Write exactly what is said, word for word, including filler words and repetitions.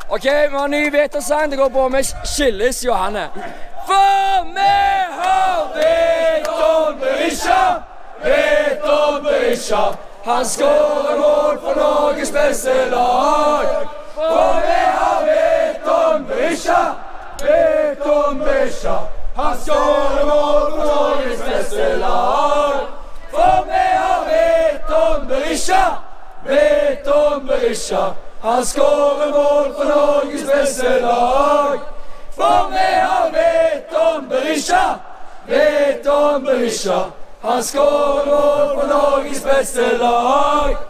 Ok, vi har ny vetersang. Det går på med Skilles Johanne. For vi har Veton Berisha, Veton Berisha. Han skårer mål for Norges beste lag. For vi har Veton Berisha, Veton Berisha. Han skårer mål for Norges beste lag. For vi har Veton Berisha, Veton Berisha. Han skårer mål for Norges beste lag. For vi har Veton Berisha, Veton Berisha. Han skårer mål for Norges beste lag.